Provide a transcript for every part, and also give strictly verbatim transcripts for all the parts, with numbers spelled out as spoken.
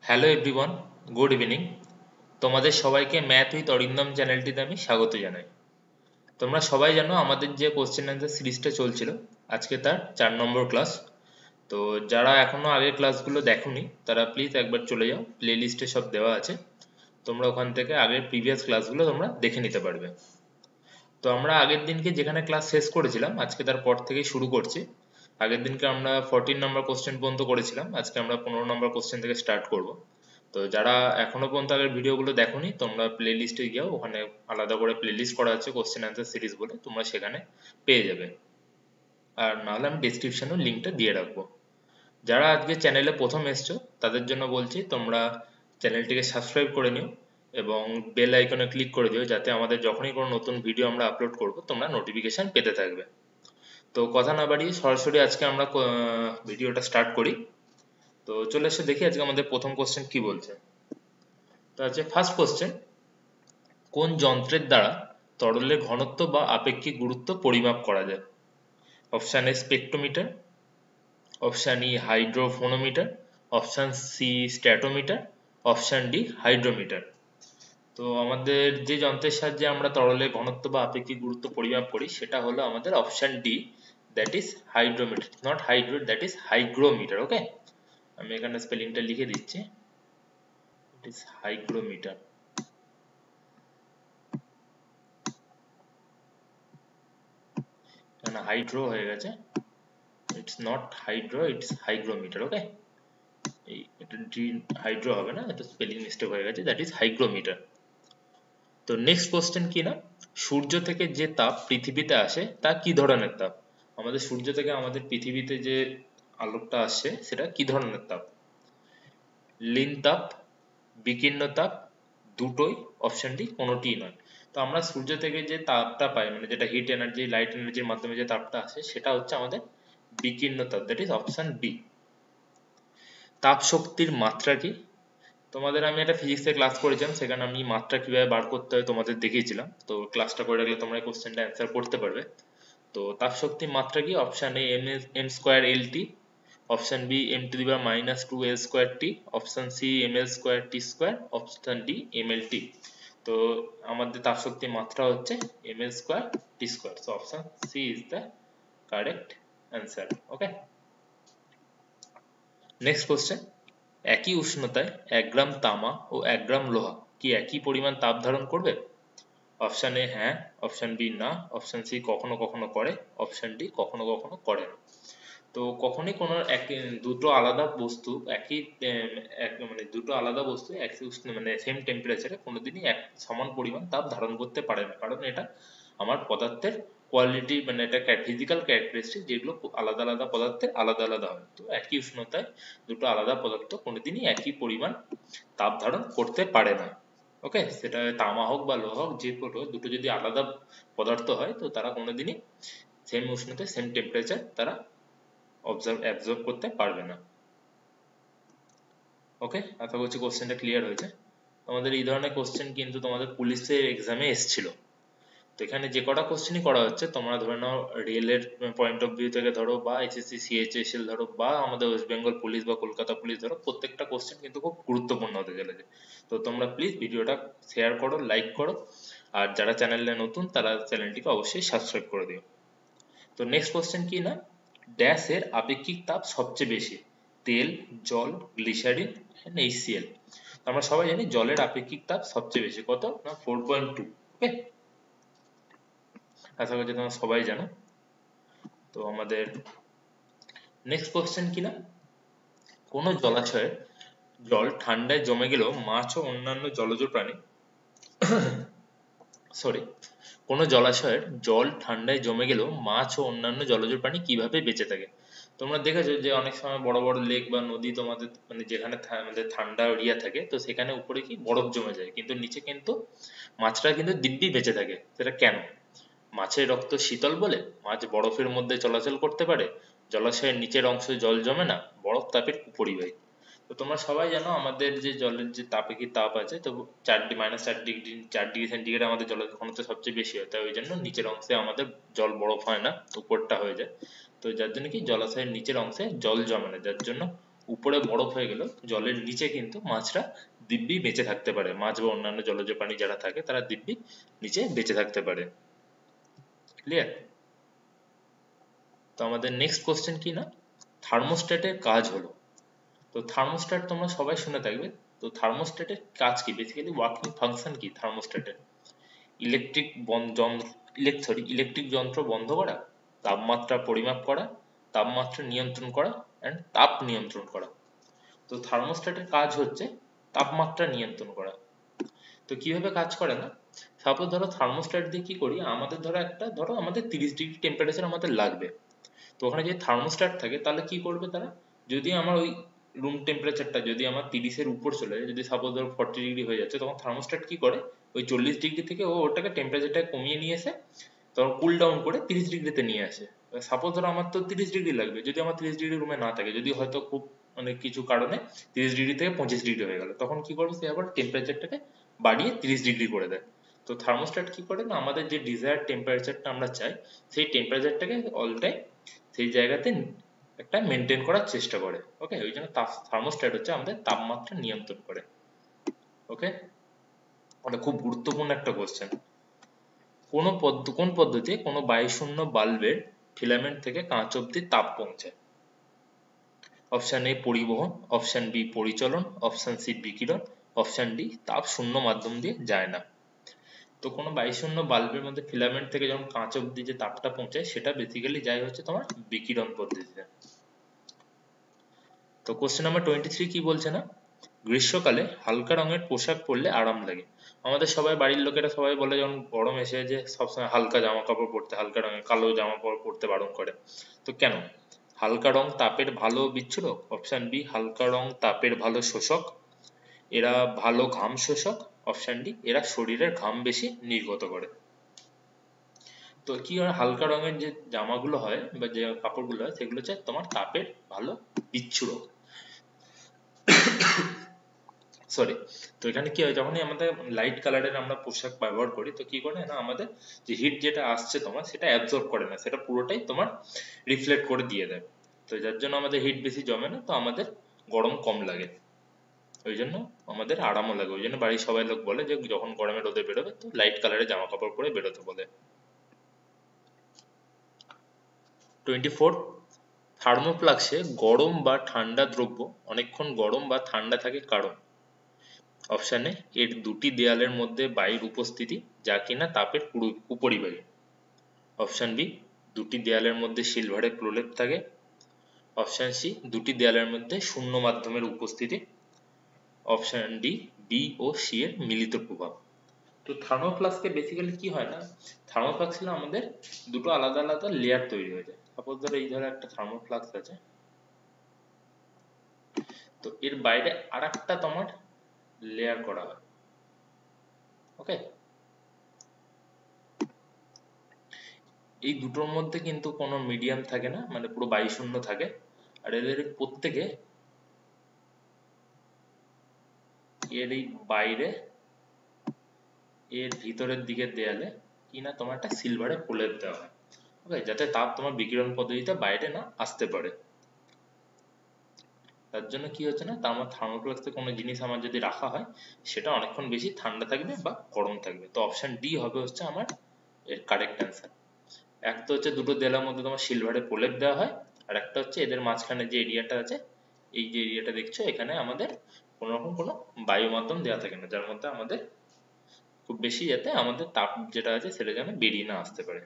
Hello everyone, good evening. তোমাদের সবাইকে math with Arindam চ্যানেলটিতে আমি স্বাগত জানাই। তোমরা সবাই জানো আমাদের যে কোশ্চেন অ্যান্সার সিরিজটা চলছিল, আজকে তার চার নম্বর ক্লাস। তো যারা এখনো আগের ক্লাসগুলো দেখোনি তারা প্লিজ একবার চলে যাও, প্লে লিস্টে সব দেওয়া আছে, তোমরা ওখান থেকে আগের প্রিভিয়াস ক্লাসগুলো তোমরা দেখে নিতে পারবে। তো আমরা আগের দিনকে যেখানে ক্লাস শেষ করেছিলাম আজকে তার পর থেকে শুরু করছি। আগের দিনকে আমরা ফোরটিন নম্বর কোশ্চেন পর্যন্ত করেছিলাম, আজকে আমরা পনেরো নম্বর কোশ্চেন থেকে স্টার্ট করব। তো যারা এখনো পর্যন্ত আগের ভিডিওগুলো দেখোনি তোমরা প্লে লিস্টে যাও, ওখানে আলাদা করে প্লে লিস্ট করা আছে কোশ্চেন অ্যান্সার সিরিজ বলে, তোমরা সেখানে পেয়ে যাবে। আর নাহলে আমি ডিসক্রিপশনেও লিঙ্কটা দিয়ে রাখবো। যারা আজকে চ্যানেলে প্রথম এসছো তাদের জন্য বলছি তোমরা চ্যানেলটিকে সাবস্ক্রাইব করে নিও এবং বেল আইকনে ক্লিক করে দিও, যাতে আমাদের যখনই কোনো নতুন ভিডিও আমরা আপলোড করব তোমরা নোটিফিকেশন পেতে থাকবে। তো কথা না বাড়িয়ে সরাসরি আজকে আমরা ভিডিওটা স্টার্ট করি। তো চলে এসে দেখি আজকে আমাদের প্রথম কোশ্চেন কি বলছে। তো আছে ফার্স্ট কোশ্চেন, কোন যন্ত্রের দ্বারা তরলের ঘনত্ব বা আপেক্ষিক গুরুত্ব পরিমাপ করা যায়? Option A spectrometer, option E hydrophonometer, option C statometer, option D hydrometer. তো আমাদের যে যন্ত্রের সাহায্যে আমরা তরলের ঘনত্ব বা আপেক্ষিক গুরুত্ব পরিমাপ করি সেটা হলো আমাদের option D, that is hydrometer, not hydro, that is hygrometer. Okay, আমি এখানে স্পেলিংটা লিখে দিচ্ছি, ইট ইজ হাইগ্রোমিটার। এখানে হাইড্রো হয়ে গেছে, it's not hydro, it's hygrometer. Okay, এই এটা ডি হাইড্রো হবে না, এটা স্পেলিং মিস্টেক হয়ে গেছে, দ্যাট ইজ হাইগ্রোমিটার। তো নেক্সট কোশ্চেন কি না, সূর্য থেকে যে তাপ পৃথিবীতে আসে তা কি ধরনের তাপ? আমাদের সূর্য থেকে আমাদের পৃথিবীতে যে আলোকটা আসছে সেটা কি ধরনের তাপ? লীন তাপ, বিকীর্ণ তাপ, দুটোই, অপশন ডি কোনোটিই নয়। তো আমরা সূর্য থেকে যে তাপটা পাই, মানে যেটা হিট এনার্জি, লাইট এনার্জির মাধ্যমে যে তাপটা আসে সেটা হচ্ছে আমাদের বিকীর্ণ তাপ, দ্যাট ইজ অপশন বি। তাপ শক্তির মাত্রা কি? তোমাদের আমি একটা ফিজিক্সের ক্লাস করেছিলাম, সেখানে আমি মাত্রা কিভাবে বার করতে হয় তোমাদের দেখিয়েছিলাম, তো ক্লাসটা করে রাখলে তোমরা এই কোশ্চেনটা অ্যান্সার করতে পারবে। তো তাপ শক্তির মাত্রা কি? Option A M M square L T, option B M to the power minus two L square T, option C M L square T square, option D M L T. তো আমাদের তাপ শক্তির মাত্রা হচ্ছে M L square T square, so option C is the correct answer. Okay, next question, একই উষ্ণতায় এক গ্রাম তামা ও এক গ্রাম লোহা কি একই পরিমাণ তাপ ধারণ করবে? অপশন এ হ্যাঁ, অপশন বি না, অপশন সি কখনো কখনো করে, অপশন ডি কখনো কখনো করে না। তো কখনোই কোনো এক দুটো আলাদা বস্তু একই এক মানে দুটো আলাদা বস্তু একই উষ্ণ মানে সেম টেম্পারেচারে কোনোদিনই এক সমান পরিমাণ তাপ ধারণ করতে পারে না, কারণ এটা আমার পদার্থের কোয়ালিটি, মানে এটা ফিজিক্যাল ক্যারেক্টারিস্টিক, যেগুলো আলাদা আলাদা পদার্থের আলাদা আলাদা হয়। তো একই উষ্ণতায় দুটো আলাদা পদার্থ কোনোদিনই একই পরিমাণ তাপ ধারণ করতে পারে না। ওকে, সেটা তামা হোক বা লোহা হোক, যে কোনো দুটো যদি আলাদা পদার্থ হয় তো তারা কোনোদিনই সেম উষ্ণতায় সেম টেম্পারেচার তারা অবজার্ভ অ্যাবজর্ব করতে পারবে না। ওকে, আশা করছি কোশ্চেনটা ক্লিয়ার হয়েছে। তোমাদের এই ধরনের কোশ্চেন কিন্তু তোমাদের পুলিশের এক্সামে এসেছিল। তো এখানে যে কটা কোশ্চেনই করা হচ্ছে তোমরা ধরে নাও রিয়েলের পয়েন্ট অফ ভিউ থেকে ধরো, বা এসএসসি সিএইচএসএল ধরো, বা আমাদের ওয়েস্ট বেঙ্গল পুলিশ বা কলকাতা পুলিশ ধরো, প্রত্যেকটা কোশ্চেন কিন্তু খুব গুরুত্বপূর্ণ হতে চলেছে। তো তোমরা প্লিজ ভিডিওটা শেয়ার করো, লাইক করো, আর যারা চ্যানেলে নতুন তারা চ্যানেলটিকে অবশ্যই সাবস্ক্রাইব করে দিও। তো নেক্সট কোশ্চেন কি না, ড্যাশের আপেক্ষিক তাপ সবচেয়ে বেশি? তেল, জল, গ্লিসারিন, এইচসিএল। আমরা সবাই জানি জলের আপেক্ষিক তাপ সবচেয়ে বেশি, কত না ফোর পয়েন্ট টু। ওকে, আশা করছি তোমরা সবাই জানো। তো আমাদের নেক্সট কোশ্চেন কি না, কোন জলাশয়ের জল ঠান্ডায় জমে গেলেও মাছ ও অন্যান্য জলজ প্রাণী সরি কোন জলাশয়ের জল ঠান্ডায় জমে গেলেও মাছ ও অন্যান্য জলজ প্রাণী কিভাবে বেঁচে থাকে? তোমরা দেখেছো যে অনেক সময় বড় বড় লেক বা নদী তোমাদের মানে যেখানে আমাদের ঠান্ডা এরিয়া থাকে, তো সেখানে উপরে কি বরফ জমে যায়, কিন্তু নিচে কিন্তু মাছরা কিন্তু দিব্যি বেঁচে থাকে। সেটা কেন? মাছের রক্ত শীতল বলে মাছ বরফের মধ্যে চলাচল করতে পারে, জলাশয়ের নিচের অংশে জল জমে না, বরফ তাপের কুপরিবাহী। তো তোমরা সবাই জানো আমাদের যে জলের যে তাপেক্ষিক তাপ আছে, তো চার ডিগ্রি মাইনাস চার ডিগ্রি চার ডিগ্রি সেন্টিগ্রেড আমাদের জলের ঘনত্ব সবচেয়ে বেশি হয়, তাই ওই জন্য নিচের অংশে আমাদের জল বরফ হয় না, উপরটা হয়ে যায়। তো যার জন্য কি জলাশয়ের নিচের অংশে জল জমে না, যার জন্য উপরে বরফ হয়ে গেল, জলের নিচে কিন্তু মাছরা দিব্যি বেঁচে থাকতে পারে। মাছ বা অন্যান্য জলজ প্রাণী যারা থাকে তারা দিব্যি নিচে বেঁচে থাকতে পারে। ক্লিয়ার? তো আমাদের নেক্সট কোশ্চেন কি না, থার্মোস্ট্যাটের কাজ হলো। তো থার্মোস্ট্যাট তোমরা সবাই শুনে থাকবে। তো থার্মোস্ট্যাটের কাজ কি, বেসিক্যালি ওয়ার্কিং ফাংশন কি থার্মোস্ট্যাটের? ইলেকট্রিক যন্ত্র ইলেক সরি ইলেকট্রিক যন্ত্র বন্ধ করা, তাপমাত্রা পরিমাপ করা, তাপমাত্রা নিয়ন্ত্রণ করা অ্যান্ড তাপ নিয়ন্ত্রণ করা। তো থার্মোস্ট্যাটের কাজ হচ্ছে তাপমাত্রা নিয়ন্ত্রণ করা। তো কিভাবে কাজ করে না, সাপোজ ধরো থার্মোস্ট্যাট দিয়ে কি করি, আমাদের ধরো একটা ধরো আমাদের তিরিশ ডিগ্রি টেম্পারেচার আমাদের লাগবে। তো ওখানে যদি থার্মোস্ট্যাট থাকে তাহলে কি করবে তারা, যদি আমার ওই রুম টেম্পারেচারটা যদি আমার তিরিশের উপর চলে যায়, যদি সাপোজ ধরো ফর্টি ডিগ্রি হয়ে যাচ্ছে, তখন থার্মোস্ট্যাট কি করে ওই চল্লিশ ডিগ্রি থেকে ও ওটাকে টেম্পারেচারটা কমিয়ে নিয়ে এসে তখন কুল ডাউন করে তিরিশ ডিগ্রিতে নিয়ে আসে। সাপোজ ধরো আমার তো তিরিশ ডিগ্রি লাগবে, যদি আমার তিরিশ ডিগ্রি রুমে না থাকে, যদি হয়তো খুব মানে কিছু কারণে তিরিশ ডিগ্রি থেকে পঁচিশ ডিগ্রি হয়ে গেল, তখন কি করবে সে আবার টেম্পারেচারটাকে বাড়িয়ে তিরিশ ডিগ্রি করে দেয়। তো থার্মোস্ট্যাট কি করে না, আমাদের যে ডিজায়ার টেম্পারেচারটা আমরা চাই সেই টেম্পারেচারটাকে অল টাইম সেই জায়গাতে একটা মেনটেন করার চেষ্টা করে। ওকে, ওই জন্য থার্মোস্ট্যাট হচ্ছে আমাদের তাপমাত্রা নিয়ন্ত্রণ করে। ওকে, ওটা খুব গুরুত্বপূর্ণ একটা কোশ্চেন। কোন পদ্ধতি কোন পদ্ধতিতে কোনো বায়ুশূন্য বাল্বের ফিলামেন্ট থেকে কাঁচ অবধি তাপ পৌঁছায়? অপশন এ পরিবহন, অপশন বি পরিচলন, অপশন সি বিকিরণ, অপশন ডি তাপ শূন্য মাধ্যম দিয়ে যায় না। তো কোনো বায়ুশূন্য বাল্বের মধ্যে ফিলামেন্ট থেকে যখন কাঁচ অবধি যে তাপটা পৌঁছায় সেটা বেসিক্যালি যায় হচ্ছে তোমার বিকিরণ পদ্ধতিতে। তো কোশ্চেন নাম্বার টোয়েন্টি থ্রি কি বলছে না, গ্রীষ্মকালে হালকা রঙের পোশাক পরলে আরাম লাগে। আমাদের সবাই বাড়ির লোকেরা সবাই বলে যখন গরম এসে যে সবসময় হালকা জামা কাপড় পরতে, হালকা রঙের কালো জামা কাপড় পরতে বারণ করে। তো কেন? হালকা রং তাপের ভালো বিচ্ছুরক, অপশন বি হালকা রং তাপের ভালো শোষক, এরা ভালো ঘাম শোষক, অপশন ডি এরা শরীরের ঘাম বেশি নির্গত করে। তো কি হয়, হালকা রঙের যে জামাগুলো হয় বা যে কাপড়গুলো হয় সেগুলো হচ্ছে তোমার তাপের ভালো বিচ্ছুরক। সরি তো এখানে কি হয়, যখনই আমাদের লাইট কালারের আমরা পোশাক ব্যবহার করি তো কি করে না, আমাদের যে হিট যেটা আসছে তোমার সেটা অ্যাবজর্ব করে না, সেটা পুরোটাই তোমার রিফ্লেক্ট করে দিয়ে দেয়। তো যার জন্য আমাদের হিট বেশি জমে না, তো আমাদের গরম কম লাগে, ওই জন্য আমাদের আরামও লাগে। ওই জন্য বাড়ির সবাই লোক বলে যে যখন গরমে রোদে বেরোবে তো লাইট কালারের জামা কাপড় পরে বেরোতে বলে। টোয়েন্টি ফোর, থার্মোফ্লাক্সে গরম বা ঠান্ডা দ্রব্য অনেকক্ষণ গরম বা ঠান্ডা থাকে কারণ? অপশন এ এর দুটি দেয়ালের মধ্যে বায়ুর উপস্থিতি যা কিনা তাপের উপরিবাহী, অপশন বি দুটি দেয়ালের মধ্যে সিলভারের প্রলেপ থাকে, অপশন সি দুটি দেয়ালের মধ্যে শূন্য মাধ্যমের উপস্থিতি, অপশন ডি বি ও সি এর মিলিত প্রভাব। তো থার্মোফ্লাক্সে বেসিক্যালি কি হয় না, থার্মোফ্লাক্সে আমাদের দুটো আলাদা আলাদা লেয়ার তৈরি হয়ে যায়। সাপোজ ধরো এই ধরো একটা থার্মোফ্লাক্স আছে, তো এর বাইরে আর একটা তোমার লেয়ার করা হয়। ওকে, এই দুটোর মধ্যে কিন্তু কোনো মিডিয়াম থাকে না, মানে পুরো বায়ু শূন্য থাকে। আর এদের প্রত্যেকে এর এই বাইরে এর ভিতরের দিকের দেয়ালে কিনা তোমার একটা সিলভারের প্রলেপ দেওয়া হয়। ওকে, যাতে তাপ তোমার বিকিরণ পদ্ধতিতে বাইরে না আসতে পারে। তার জন্য কি হচ্ছে না, তার আমার থার্মোফ্লাক্সে কোনো জিনিস আমার যদি রাখা হয় সেটা অনেকক্ষণ বেশি ঠান্ডা থাকবে বা গরম থাকবে। তো অপশন ডি হবে হচ্ছে আমার এর কারেক্ট অ্যান্সার। এক তো হচ্ছে দুটো দেয়ালের মধ্যে তোমার সিলভারের প্রলেপ দেওয়া হয়, আর একটা হচ্ছে এদের মাঝখানে যে এরিয়াটা আছে, এই যে এরিয়াটা দেখছো এখানে আমাদের কোনো রকম কোনো বায়ু মাধ্যম দেওয়া থাকে না, যার মধ্যে আমাদের খুব বেশি যাতে আমাদের তাপ যেটা আছে সেটা যেন বেরিয়ে না আসতে পারে।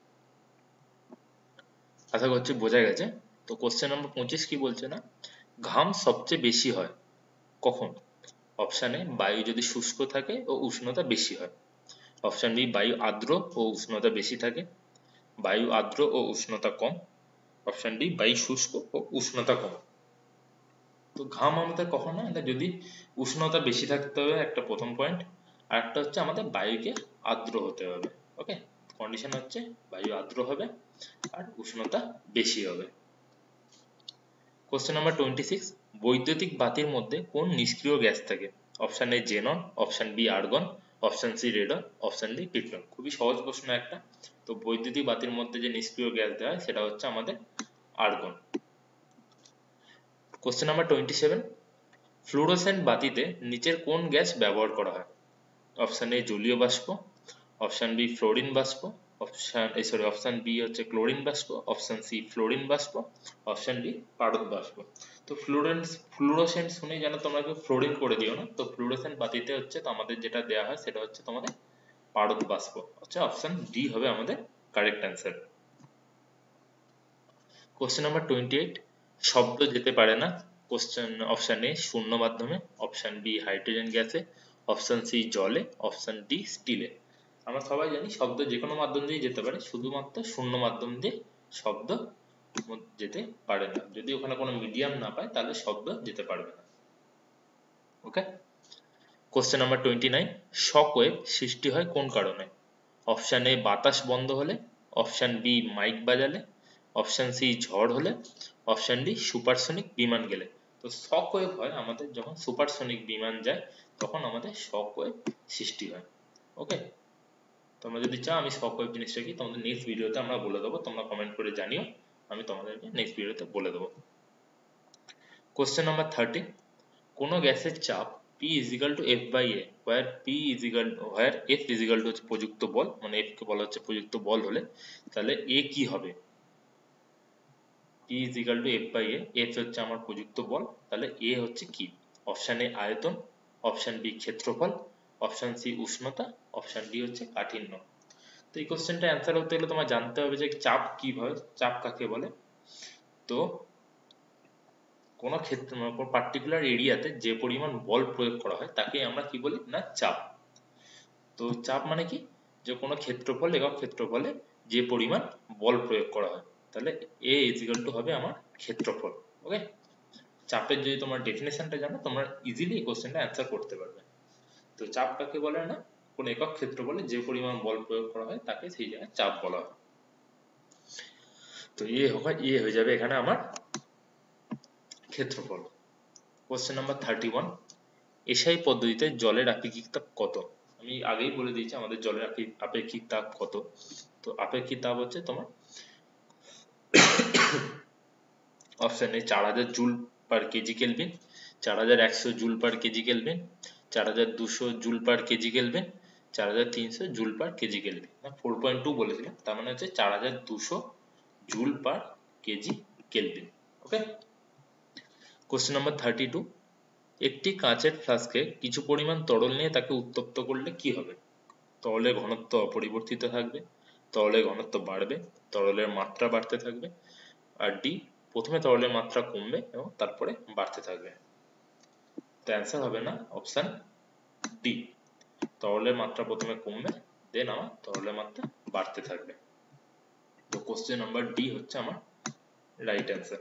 আশা করছি বোঝা গেছে। তো কোশ্চেন নম্বর পঁচিশ কি বলছে না, ঘাম সবচেয়ে বেশি হয় কখন? অপশন এ বায়ু যদি শুষ্ক থাকে ও উষ্ণতা বেশি হয়, অপশন বি বায়ু আর্দ্র ও উষ্ণতা বেশি থাকে, বায়ু আর্দ্র ও উষ্ণতা কম, অপশন ডি বায়ু শুষ্ক ও উষ্ণতা কম। তো ঘাম আমাদের কখন হয় না, যদি উষ্ণতা বেশি থাকতে হবে একটা প্রথম পয়েন্ট, আর একটা হচ্ছে আমাদের বায়ুকে আর্দ্র হতে হবে। ওকে, কন্ডিশন হচ্ছে বায়ু আর্দ্র হবে আর উষ্ণতা বেশি হবে। কোশ্চেন নাম্বার টোয়েন্টি সিক্স, বৈদ্যুতিক বাতির মধ্যে কোন নিষ্ক্রিয় গ্যাস থাকে? Option A xenon, option B argon, option C radon, option D krypton. খুবই সহজ প্রশ্ন একটা। তো বৈদ্যুতিক বাতির মধ্যে যে নিষ্ক্রিয় গ্যাস দেওয়া হয় সেটা হচ্ছে আমাদের argon. Question number twenty seven, fluorescent বাতিতে নিচের কোন গ্যাস ব্যবহার করা হয়? অপশান এ জলীয় বাষ্প, অপশান বি ফ্লোরিন বাষ্প, অপশান এই সরি অপশান বি হচ্ছে ক্লোরিন বাষ্প, অপশান সি ফ্লোরিন বাষ্প, অপশান ডি পারদ বাষ্প। তো ফ্লুরেন্স ফ্লুরোসেন্ট শুনেই যেন তোমরা কেউ ফ্লোরিন করে দিও না। তো ফ্লুরোসেন্ট বাতিতে হচ্ছে তো আমাদের যেটা দেওয়া হয় সেটা হচ্ছে তোমাদের পারদ বাষ্প, আচ্ছা অপশান ডি হবে আমাদের correct answer. Question number twenty eight, শব্দ যেতে পারে না। কোশ্চেন অপশান এ শূন্য মাধ্যমে, অপশান বি হাইড্রোজেন গ্যাসে, অপশান সি জলে, অপশান ডি স্টিলে। আমরা সবাই জানি শব্দ যে কোনো মাধ্যম দিয়ে যেতে পারে, শুধুমাত্র শূন্য মাধ্যম দিয়ে শব্দ যেতে পারে না। যদি ওখানে কোনো মিডিয়াম না পায় তাহলে শব্দ যেতে পারবে না। Okay, question number twenty nine, shock wave সৃষ্টি হয় কোন কারণে? অপশান এ বাতাস বন্ধ হলে, অপশান বি মাইক বাজালে, অপশান সি ঝড় হলে, অপশান ডি সুপারসনিক বিমান গেলে। তো শক ওয়েভ হয় আমাদের যখন সুপারসনিক বিমান যায় তখন আমাদের শক ওয়েভ সৃষ্টি হয়। ওকে, তোমরা যদি চাও আমি শক ওয়েভ জিনিসটা কি তোমাদের নেক্সট ভিডিওতে আমরা বলে দেবো, তোমরা কমেন্ট করে জানিও, আমি তোমাদেরকে নেক্সট ভিডিওতে বলে দেবো। কোশ্চেন নাম্বার থার্টি, কোনো গ্যাসের চাপ P is equal to F by A, where P is equal to where F is equal to হচ্ছে প্রযুক্ত বল, মানে F কে বলা হচ্ছে প্রযুক্ত বল হলে তাহলে A কি হবে? P is equal to F by A, F হচ্ছে আমার প্রযুক্ত বল, তাহলে A হচ্ছে কি? অপশান এ আয়তন, অপশান বি ক্ষেত্রফল, অপশান সি উষ্ণতা, অপশান ডি হচ্ছে কাঠিন্য। তো এই কোশ্চেনটা অ্যান্সার হতে হলে তোমার জানতে হবে যে চাপ কি হয়, চাপ কাকে বলে। তো কোনো ক্ষেত্রে কোনো পার্টিকুলার এরিয়াতে যে পরিমাণ বল প্রয়োগ করা হয় তাকে আমরা কি বলি না চাপ। তো চাপ মানে কি, যে কোনো ক্ষেত্রফল একক ক্ষেত্রফলে যে পরিমাণ বল প্রয়োগ করা হয়, তাহলে A is equal to হবে আমার ক্ষেত্রফল। ওকে, চাপের যদি তোমার ডেফিনেশনটা জানো তোমরা ইজিলি এই কোশ্চেনটা অ্যান্সার করতে পারবে। তো চাপ কাকে বলে না, কোন একক ক্ষেত্রফলে যে পরিমাণ বল প্রয়োগ করা হয় তাকে সেই জায়গায় চাপ বলা হয়। তো এ হবে এ হয়ে যাবে এখানে আমার ক্ষেত্রফল। Question number thirty one, SI পদ্ধতিতে জলের আপেক্ষিক তাপ কত? আমি আগেই বলে দিয়েছি আমাদের জলের আপেক্ষিক তাপ কত। তো আপেক্ষিক তাপ হচ্ছে তোমার অপশন এ চার হাজার জুল পার কেজি কেলভিন, চার হাজার একশো জুল পার কেজি কেলভিন, চার হাজার দুশো জুল পার কেজি কেলভিন, চার হাজার তিনশো joule per kg kelvin. Four point two বলেছিলাম, তার মানে হচ্ছে চার হাজার দুশো joule per kg kelvin. Okay, question number thirty two, একটি কাঁচের ফ্লাস্কে কিছু পরিমাণ তরল নিয়ে তাকে উত্তপ্ত করলে কি হবে? তরলের ঘনত্ব অপরিবর্তিত থাকবে, তরলের ঘনত্ব বাড়বে, তরলের মাত্রা বাড়তে থাকবে, আর ডি প্রথমে তরলের মাত্রা কমবে এবং তারপরে বাড়তে থাকবে। তো অ্যান্সার হবে না অপশন ডি, তরলের মাত্রা প্রথমে কমবে দেন আমার তরলের মাত্রা বাড়তে থাকবে। তো কোশ্চেন নাম্বার ডি হচ্ছে আমার রাইট অ্যান্সার।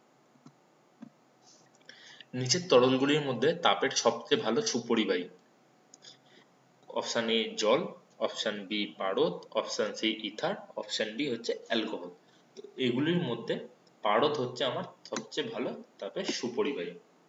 নিচের তরলগুলির মধ্যে তাপের সবচেয়ে ভালো সুপরিবাহী, অপশন এ জল, অপশন বি পারদ, option C ether, option D হচ্ছে অ্যালকোহল। তো এগুলির মধ্যে পারদ হচ্ছে আমার সবচেয়ে ভালো তাপের সুপরিবাহী।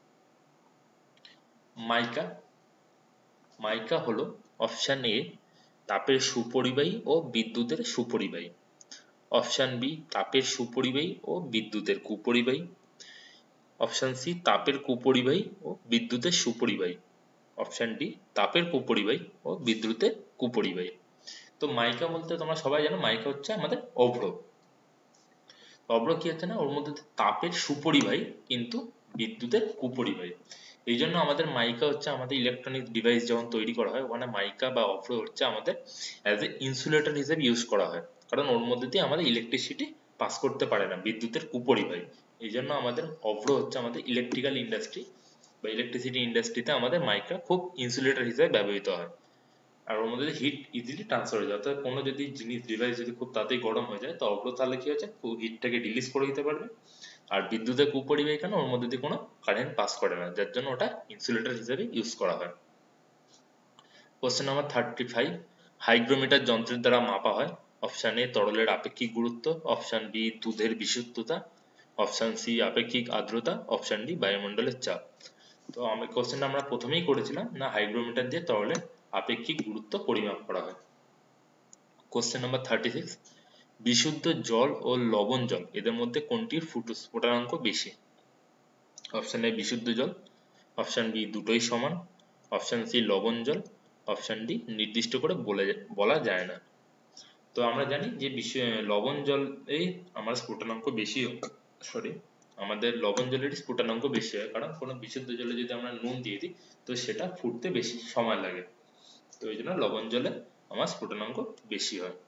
মাইকা, মাইকা হলো অপশন এ তাপের সুপরিবাহী ও বিদ্যুতের সুপরিবাহী, অপশন বি তাপের সুপরিবাহী ও বিদ্যুতের কুপরিবাহী, অপশন সি তাপের কুপরিবাহী ও বিদ্যুতের সুপরিবাহী, অপশন ডি তাপের কুপরিবাহী ও বিদ্যুতের কুপরিবাহী। তো মাইকা বলতে তোমরা সবাই জানো মাইকা হচ্ছে আমাদের অভ্র। অভ্র কি হচ্ছে না, ওর মধ্যে তাপের সুপরিবাহী কিন্তু বিদ্যুতের কুপরিবাহী। এই জন্য আমাদের মাইকা হচ্ছে আমাদের ইলেকট্রনিক ডিভাইস যখন তৈরি করা হয় ওখানে মাইকা বা অভ্র হচ্ছে আমাদের অ্যাজ এ ইনসুলেটর হিসেবে ইউজ করা হয়, কারণ ওর মধ্যে দিয়ে আমাদের ইলেকট্রিসিটি পাস করতে পারে না, বিদ্যুতের কুপরিবাহী। এই জন্য আমাদের অভ্র হচ্ছে আমাদের ইলেকট্রিক্যাল ইন্ডাস্ট্রি বা ইলেকট্রিসিটি ইন্ডাস্ট্রিতে আমাদের মাইকা খুব ইনসুলেটর হিসেবে ব্যবহৃত হয়। আর ওর মধ্যে হিট ইজিলি ট্রান্সফার হয়ে যায়, অর্থাৎ কোনো যদি জিনিস ডিভাইস যদি খুব তাড়াতাড়ি গরম হয়ে যায় তো অভ্র তাহলে কি হচ্ছে হিটটাকে রিলিজ করে দিতে পারবে। আর বিদ্যুতের কুপরিবাহী কেন, ওর মধ্যে দিয়ে কোনো কারেন্ট পাস করে না, যার জন্য ওটা ইনসুলেটর হিসেবে ইউজ করা হয়। Question number thirty five, hygrometer যন্ত্রের দ্বারা মাপা হয় অপশন এ তরলের আপেক্ষিক গুরুত্ব, অপশন বি দুধের বিশুদ্ধতা, অপশন সি আপেক্ষিক আর্দ্রতা, অপশন ডি বায়ুমণ্ডলের চাপ। তো আমি কোশ্চেনটা আমরা প্রথমেই করেছিলাম না, হাইগ্রোমিটার দিয়ে তরলের আপেক্ষিক গুরুত্ব পরিমাপ করা হয়। কোশ্চেন নাম্বার থার্টি সিক্স, বিশুদ্ধ জল ও লবণ জল এদের মধ্যে কোনটির ফুটো স্ফুটনাঙ্ক বেশি? অপশন এ বিশুদ্ধ জল, অপশন বি দুটোই সমান, অপশন সি লবণ জল, অপশন ডি নির্দিষ্ট করে বলে বলা যায় না। তো আমরা জানি যে বিশ্ব লবণ জলে আমার স্ফুটনাঙ্ক বেশি, সরি আমাদের লবণ জলের স্ফুটনাঙ্ক বেশি হয়, কারণ কোনো বিশুদ্ধ জলে যদি আমরা নুন দিয়ে দিই তো সেটা ফুটতে বেশি সময় লাগে, তো এই জন্য লবণ জলে আমার স্ফুটনাঙ্ক বেশি হয়।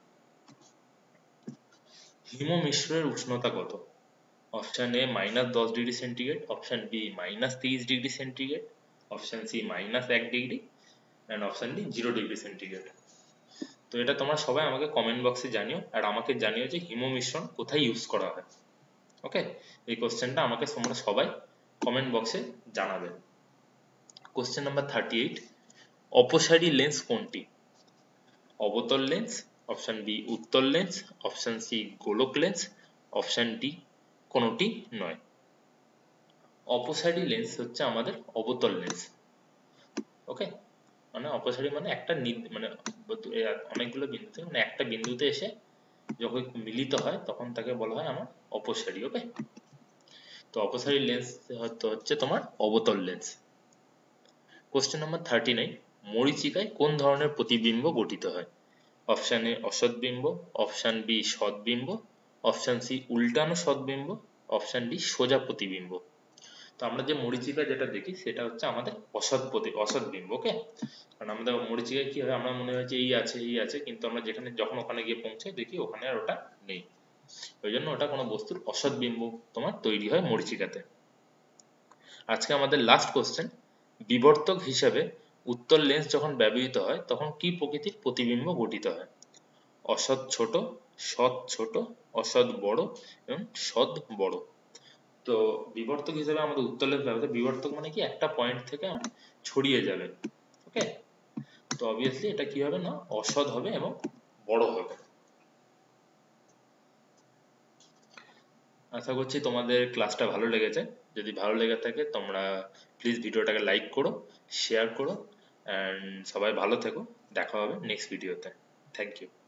হিম মিশ্রের উষ্ণতা কত? অপশন এ মাইনাস দশ degree centigrade, option B minus তিরিশ degree centigrade, option C minus এক degree and option D zero degree centigrade. তো এটা তোমরা সবাই আমাকে কমেন্ট বক্সে জানিও, আর আমাকে জানিও যে হিম মিশ্রণ কোথায় ইউজ করা হয়। ওকে, এই কোশ্চেনটা আমাকে তোমরা সবাই কমেন্ট বক্সে জানাবে। কোশ্চেন নাম্বার থার্টি এইট, অপসারী লেন্স কোনটি? অবতল লেন্স, অপশন বি উত্তল লেন্স, অপশন সি গোলক লেন্স, অপশন ডি কোনোটি নয়। অপসারী লেন্স হচ্ছে আমাদের অবতল লেন্স। ওকে, মানে অপসারী মানে একটা মানে অনেকগুলো বিন্দুতে মানে একটা বিন্দুতে এসে যখন মিলিত হয় তখন তাকে বলা হয় আমার অপসারী। ওকে, তো অপসারী লেন্স হচ্ছে তোমার অবতল lens. Question number thirty nine, মরীচিকায় কোন ধরনের প্রতিবিম্ব গঠিত হয়? অপশন এ অসৎবিম্ব, অপশন বি সৎবিম্ব, অপশন সি উল্টানো সৎবিম্ব, অপশন ডি সোজা প্রতিবিম্ব। তো আমরা যে মরীচিকা যেটা দেখি সেটা হচ্ছে আমাদের অসৎ প্রতি অসৎ বিম্ব। ওকে, কারণ আমাদের মরীচিকায় কি হয়, আমরা মনে হয় যে এই আছে এই আছে, কিন্তু আমরা যেখানে যখন ওখানে গিয়ে পৌঁছাই দেখি ওখানে আর ওটা নেই, ওই জন্য ওটা কোনো বস্তুর অসৎ বিম্ব তোমার তৈরি হয় মরীচিকাতে। আজকে আমাদের লাস্ট কোশ্চেন, বিবর্তক হিসেবে উত্তল লেন্স যখন ব্যবহৃত হয় তখন কি প্রকৃতির প্রতিবিম্ব গঠিত হয়? অসৎ ছোট, সৎ ছোট, অসৎ বড় এবং সৎ বড়। তো বিবর্তক হিসেবে আমাদের উত্তল লেন্স ব্যবহৃত, বিবর্তক মানে কি একটা পয়েন্ট থেকে ছড়িয়ে যাবে। ওকে, তো অবভিয়াসলি এটা কি হবে না, অসৎ হবে এবং বড় হবে। আশা করছি তোমাদের ক্লাসটা ভালো লেগেছে। যদি ভালো লেগে থাকে তোমরা প্লিজ ভিডিওটাকে লাইক করো, শেয়ার করো, অ্যান্ড সবাই ভালো থেকো। দেখা হবে নেক্সট ভিডিওতে। Thank you.